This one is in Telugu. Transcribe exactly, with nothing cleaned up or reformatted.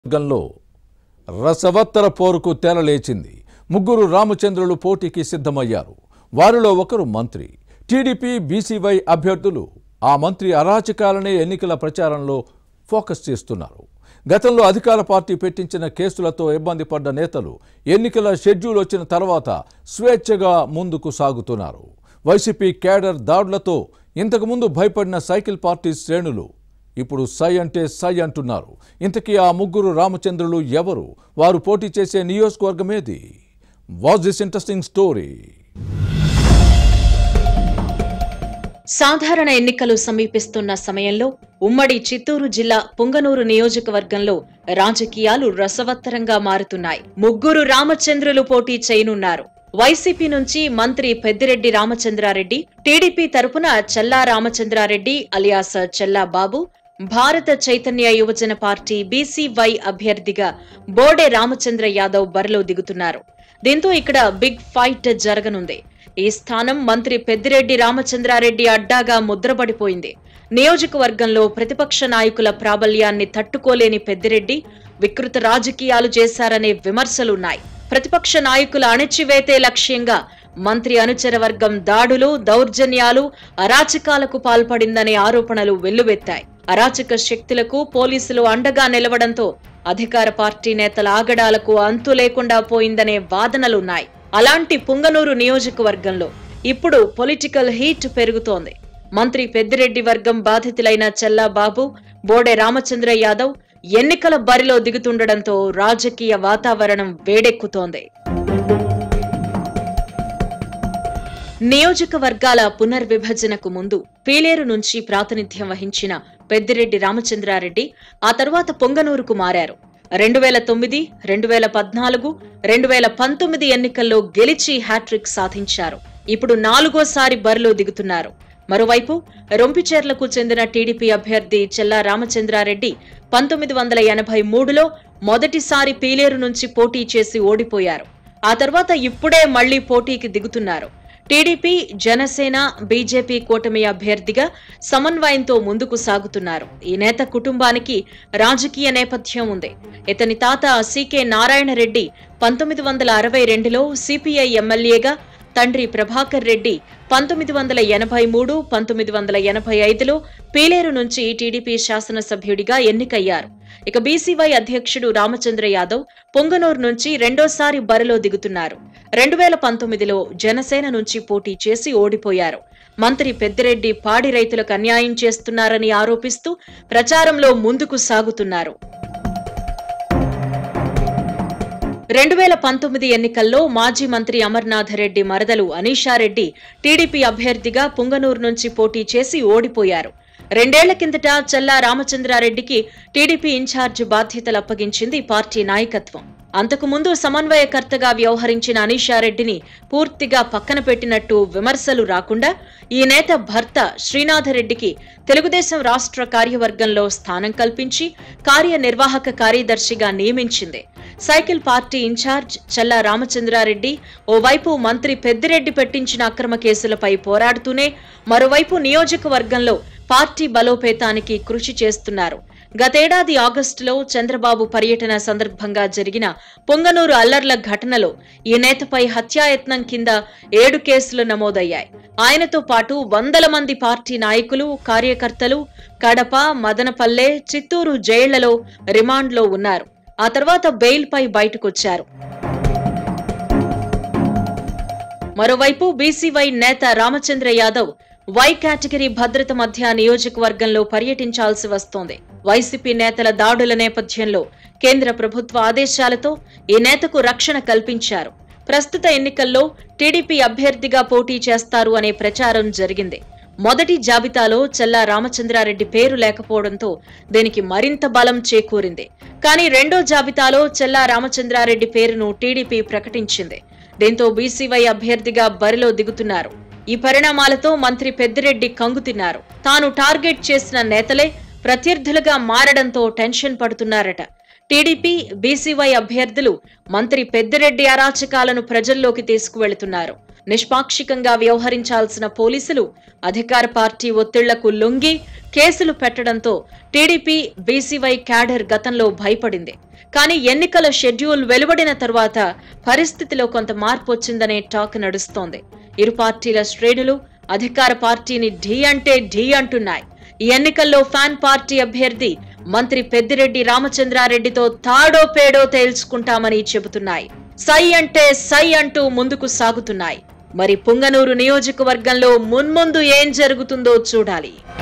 వర్గంలో రసవత్తర పోరుకు తెరలేచింది. ముగ్గురు రామచంద్రులు పోటీకి సిద్ధమయ్యారు. వారిలో ఒకరు మంత్రి. టీడీపీ బీసీవై అభ్యర్థులు ఆ మంత్రి అరాచకాలనే ఎన్నికల ప్రచారంలో ఫోకస్ చేస్తున్నారు. గతంలో అధికార పార్టీ పెట్టించిన కేసులతో ఇబ్బంది పడ్డ నేతలు ఎన్నికల షెడ్యూల్ వచ్చిన తర్వాత స్వేచ్ఛగా ముందుకు సాగుతున్నారు. వైసీపీ కేడర్ దాడులతో ఇంతకుముందు భయపడిన సైకిల్ పార్టీ శ్రేణులు ఇప్పుడు సై అంటే సై అంటున్నారు. ఇంతకీ ఆ ముగ్గురు రామచంద్రులు ఎవరు? వారు పోటీ చేసే నియోజకవర్గం ఏది? Watch this interesting story. సాధారణ ఎన్నికలు సమీపిస్తున్న సమయంలో ఉమ్మడి చిత్తూరు జిల్లా పుంగనూరు నియోజకవర్గంలో రాజకీయాలు రసవత్తరంగా మారుతున్నాయి. ముగ్గురు రామచంద్రులు పోటీ చేయనున్నారు. వైసీపీ నుంచి మంత్రి పెద్దిరెడ్డి రామచంద్రారెడ్డి, టీడీపీ తరపున చెల్లా రామచంద్రారెడ్డి అలియాస్ చెల్లా బాబు, భారత చైతన్య యువజన పార్టీ బీసీవై అభ్యర్థిగా బోడే రామచంద్ర యాదవ్ బరిలో దిగుతున్నారు. దీంతో ఇక్కడ బిగ్ ఫైట్ జరగనుంది. ఈ స్థానం మంత్రి పెద్దిరెడ్డి రామచంద్రారెడ్డి అడ్డాగా ముద్రపడిపోయింది. నియోజకవర్గంలో ప్రతిపక్ష నాయకుల ప్రాబల్యాన్ని తట్టుకోలేని పెద్దిరెడ్డి వికృత రాజకీయాలు చేశారనే విమర్శలున్నాయి. ప్రతిపక్ష నాయకుల అణచివేతే లక్ష్యంగా మంత్రి అనుచర వర్గం దాడులు, దౌర్జన్యాలు, అరాచకాలకు పాల్పడిందనే ఆరోపణలు వెల్లువెత్తాయి. అరాచక శక్తులకు పోలీసులు అండగా నిలవడంతో అధికార పార్టీ నేతల ఆగడాలకు అంతు లేకుండా పోయిందనే వాదనలున్నాయి. అలాంటి పుంగనూరు నియోజకవర్గంలో ఇప్పుడు పొలిటికల్ హీట్ పెరుగుతోంది. మంత్రి పెద్దిరెడ్డి వర్గం బాధితులైన చెల్లా బాబు, బోడే రామచంద్ర యాదవ్ ఎన్నికల బరిలో దిగుతుండటంతో రాజకీయ వాతావరణం వేడెక్కుతోంది. నియోజకవర్గాల పునర్విభజనకు ముందు పీలేరు నుంచి ప్రాతినిధ్యం వహించిన పెద్దిరెడ్డి రామచంద్రారెడ్డి ఆ తర్వాత పొంగనూరుకు మారారు. రెండు వేల తొమ్మిది, రెండు వేల పద్నాలుగు, రెండు వేల పంతొమ్మిది ఎన్నికల్లో గెలిచి హ్యాట్రిక్ సాధించారు. ఇప్పుడు నాలుగోసారి బరిలో దిగుతున్నారు. మరోవైపు రొంపిచెర్లకు చెందిన టీడీపీ అభ్యర్థి చెల్లా రామచంద్రారెడ్డి పంతొమ్మిది వందల ఎనభై మూడులో మొదటిసారి పీలేరు నుంచి పోటీ చేసి ఓడిపోయారు. ఆ తర్వాత ఇప్పుడే మళ్లీ పోటీకి దిగుతున్నారు. టీడీపీ, జనసేన, బీజేపీ కూటమి అభ్యర్థిగా సమన్వయంతో ముందుకు సాగుతున్నారు. ఈ నేత కుటుంబానికి రాజకీయ నేపథ్యం ఉంది. ఇతని తాత సీకే నారాయణ రెడ్డి పంతొమ్మిది వందల అరవై రెండులో సిపిఐ ఎమ్మెల్యేగా, తండ్రి ప్రభాకర్ రెడ్డి పంతొమ్మిది వందల ఎనభై మూడు పంతొమ్మిది వందల ఎనభై ఐదులో పీలేరు నుంచి టీడీపీ శాసనసభ్యుడిగా ఎన్నికయ్యారు. ఇక బీసీవై అధ్యక్షుడు రామచంద్ర యాదవ్ పొంగనూరు నుంచి రెండోసారి బరిలో దిగుతున్నారు. రెండు వేల పంతొమ్మిదిలో జనసేన నుంచి పోటీ చేసి ఓడిపోయారు. మంత్రి పెద్దిరెడ్డి పాడి రైతులకు అన్యాయం చేస్తున్నారని ఆరోపిస్తూ ప్రచారంలో ముందుకు సాగుతున్నారు. రెండు వేల పంతొమ్మిది ఎన్నికల్లో మాజీ మంత్రి అమర్నాథ్ రెడ్డి మరదలు అనీషారెడ్డి టీడీపీ అభ్యర్థిగా పుంగనూరు నుంచి పోటీ చేసి ఓడిపోయారు. రెండేళ్ల కిందట చెల్లా రామచంద్రారెడ్డికి టీడీపీ ఇన్ఛార్జ్ బాధ్యతలు అప్పగించింది పార్టీ నాయకత్వం. అంతకుముందు సమన్వయకర్తగా వ్యవహరించిన అనీషారెడ్డిని పూర్తిగా పక్కన పెట్టినట్టు విమర్శలు రాకుండా ఈ నేత భర్త శ్రీనాథరెడ్డికి తెలుగుదేశం రాష్ట్ర కార్యవర్గంలో స్థానం కల్పించి కార్యనిర్వాహక కార్యదర్శిగా నియమించింది. Cycle party incharge Chella Ramachandra Reddy ఓవైపు మంత్రి పెద్దిరెడ్డి పెట్టించిన అక్రమ కేసులపై పోరాడుతూనే మరోవైపు నియోజకవర్గంలో పార్టీ బలోపేతానికి కృషి చేస్తున్నారు. గతేడాది ఆగస్టులో చంద్రబాబు పర్యటన సందర్భంగా జరిగిన పొంగనూరు అల్లర్ల ఘటనలో ఈ నేతపై హత్యాయత్నం కింద ఏడు కేసులు నమోదయ్యాయి. ఆయనతో పాటు వందల మంది పార్టీ నాయకులు, కార్యకర్తలు కడప, మదనపల్లె, చిత్తూరు జైళ్లలో రిమాండ్లో ఉన్నారు. ఆ తర్వాత బెయిల్పై బయటకొచ్చారు. మరోవైపు బీసీవై నేత రామచంద్ర యాదవ్ వై కేటగిరీ భద్రత మధ్య నియోజకవర్గంలో పర్యటించాల్సి వస్తోంది. వైసీపీ నేతల దాడుల నేపథ్యంలో కేంద్ర ప్రభుత్వ ఆదేశాలతో ఈ నేతకు రక్షణ కల్పించారు. ప్రస్తుత ఎన్నికల్లో టీడీపీ అభ్యర్థిగా పోటీ చేస్తారు అనే ప్రచారం జరిగింది. మొదటి జాబితాలో చెల్లా రామచంద్రారెడ్డి పేరు లేకపోవడంతో దీనికి మరింత బలం చేకూరింది. కానీ రెండో జాబితాలో చెల్లా రామచంద్రారెడ్డి పేరును టీడీపీ ప్రకటించింది. దీంతో బీసీవై అభ్యర్థిగా బరిలో దిగుతున్నారు. ఈ పరిణామాలతో మంత్రి పెద్దిరెడ్డి కంగుతిన్నారు. తాను టార్గెట్ చేసిన నేతలే ప్రత్యర్థులుగా మారడంతో టెన్షన్ పడుతున్నారట. టీడీపీ, బీసీవై అభ్యర్థులు మంత్రి పెద్దిరెడ్డి అరాచకాలను ప్రజల్లోకి తీసుకువెళుతున్నారు. నిష్పాక్షికంగా వ్యవహరించాల్సిన పోలీసులు అధికార పార్టీ ఒత్తిళ్లకు లొంగి కేసులు పెట్టడంతో టీడీపీ బీసీవై క్యాడర్ గతంలో భయపడింది. కానీ ఎన్నికల షెడ్యూల్ వెలువడిన తరువాత పరిస్థితిలో కొంత మార్పు వచ్చిందనే టాక్ నడుస్తోంది. ఇరు పార్టీల శ్రేణులు అధికార పార్టీని ఢీ అంటే ఢీ అంటున్నాయి. ఈ ఎన్నికల్లో ఫ్యాన్ పార్టీ అభ్యర్థి మంత్రి పెద్దిరెడ్డి రామచంద్రారెడ్డితో తాడో పేడో తేల్చుకుంటామని చెబుతున్నాయి. సై అంటే సై అంటూ ముందుకు సాగుతున్నాయి. మరి పుంగనూరు నియోజకవర్గంలో మున్ముందు ఏం జరుగుతుందో చూడాలి.